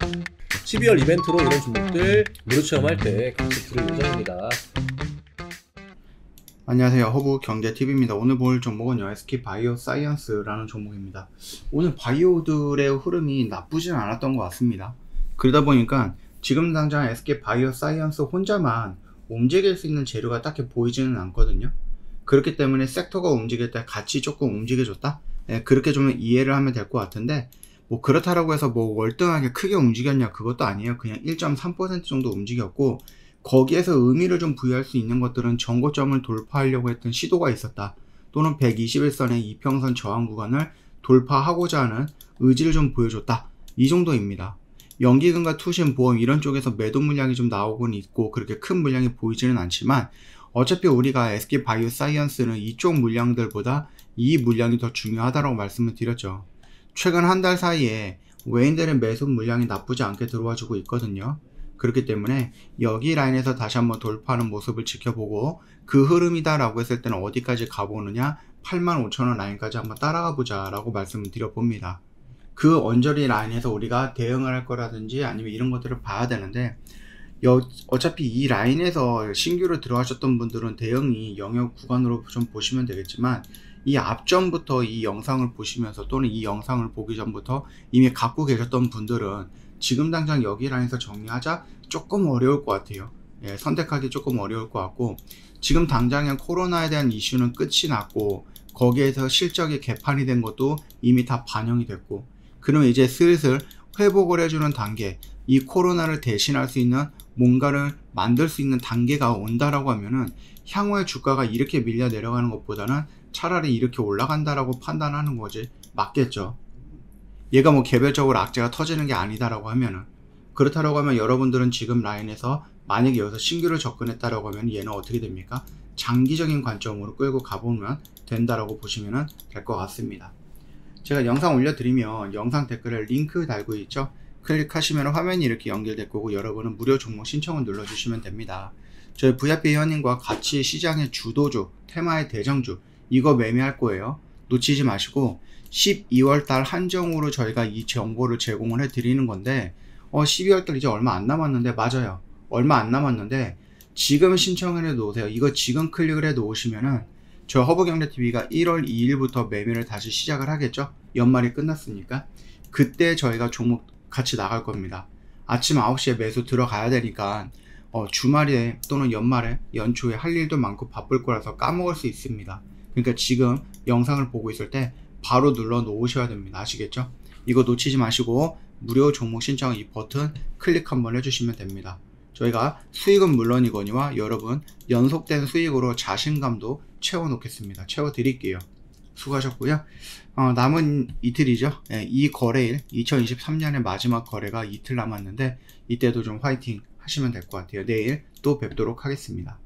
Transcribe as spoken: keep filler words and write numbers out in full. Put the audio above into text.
십이월 이벤트로 이런 종목들 무료 체험할 때 같이 들을 예정입니다. 안녕하세요, 허브 경제티비입니다. 오늘 볼 종목은요, 에스케이 바이오 사이언스라는 종목입니다. 오늘 바이오들의 흐름이 나쁘진 않았던 것 같습니다. 그러다 보니까 지금 당장 에스케이 바이오 사이언스 혼자만 움직일 수 있는 재료가 딱히 보이지는 않거든요. 그렇기 때문에 섹터가 움직일 때 같이 조금 움직여줬다? 네, 그렇게 좀 이해를 하면 될 것 같은데, 뭐 그렇다라고 해서 뭐 월등하게 크게 움직였냐, 그것도 아니에요. 그냥 일 점 삼 퍼센트 정도 움직였고, 거기에서 의미를 좀 부여할 수 있는 것들은 전고점을 돌파하려고 했던 시도가 있었다, 또는 백이십일 선의 이평선 저항 구간을 돌파하고자 하는 의지를 좀 보여줬다, 이 정도입니다. 연기금과 투신, 보험 이런 쪽에서 매도 물량이 좀 나오곤 있고 그렇게 큰 물량이 보이지는 않지만, 어차피 우리가 에스케이 바이오 사이언스는 이쪽 물량들보다 이 물량이 더 중요하다고 말씀을 드렸죠. 최근 한 달 사이에 외인들의 매수 물량이 나쁘지 않게 들어와 주고 있거든요. 그렇기 때문에 여기 라인에서 다시 한번 돌파하는 모습을 지켜보고, 그 흐름이다 라고 했을 때는 어디까지 가보느냐, 팔만 오천 원 라인까지 한번 따라가 보자 라고 말씀을 드려봅니다. 그 언저리 라인에서 우리가 대응을 할 거라든지 아니면 이런 것들을 봐야 되는데, 여, 어차피 이 라인에서 신규로 들어가셨던 분들은 대응이 영역 구간으로 좀 보시면 되겠지만, 이 앞전부터 이 영상을 보시면서 또는 이 영상을 보기 전부터 이미 갖고 계셨던 분들은 지금 당장 여기 라인에서 정리하자 조금 어려울 것 같아요. 예, 선택하기 조금 어려울 것 같고, 지금 당장의 코로나에 대한 이슈는 끝이 났고 거기에서 실적이 개판이 된 것도 이미 다 반영이 됐고, 그러면 이제 슬슬 회복을 해주는 단계, 이 코로나를 대신할 수 있는 뭔가를 만들 수 있는 단계가 온다라고 하면은 향후에 주가가 이렇게 밀려 내려가는 것보다는 차라리 이렇게 올라간다라고 판단하는 거지 맞겠죠. 얘가 뭐 개별적으로 악재가 터지는 게 아니다라고 하면은, 그렇다라고 하면 여러분들은 지금 라인에서 만약에 여기서 신규를 접근했다라고 하면 얘는 어떻게 됩니까? 장기적인 관점으로 끌고 가보면 된다라고 보시면 될 것 같습니다. 제가 영상 올려드리면 영상 댓글에 링크 달고 있죠. 클릭하시면 화면이 이렇게 연결될 거고, 여러분은 무료 종목 신청을 눌러주시면 됩니다. 저희 브이아이피 회원님과 같이 시장의 주도주, 테마의 대장주, 이거 매매할 거예요. 놓치지 마시고, 십이월 달 한정으로 저희가 이 정보를 제공을 해 드리는 건데, 어, 십이월 달 이제 얼마 안 남았는데, 맞아요. 얼마 안 남았는데, 지금 신청을 해 놓으세요. 이거 지금 클릭을 해 놓으시면은, 저 허브경제티비가 일월 이일부터 매매를 다시 시작을 하겠죠? 연말이 끝났으니까. 그때 저희가 종목 같이 나갈 겁니다. 아침 아홉 시에 매수 들어가야 되니까, 어, 주말에 또는 연말에, 연초에 할 일도 많고 바쁠 거라서 까먹을 수 있습니다. 그러니까 지금 영상을 보고 있을 때 바로 눌러 놓으셔야 됩니다. 아시겠죠? 이거 놓치지 마시고 무료 종목 신청 이 버튼 클릭 한번 해주시면 됩니다. 저희가 수익은 물론이거니와 여러분 연속된 수익으로 자신감도 채워 놓겠습니다. 채워 드릴게요. 수고하셨고요. 어, 남은 이틀이죠. 네, 이 거래일, 이천이십삼 년의 마지막 거래가 이틀 남았는데, 이때도 좀 화이팅 하시면 될 것 같아요. 내일 또 뵙도록 하겠습니다.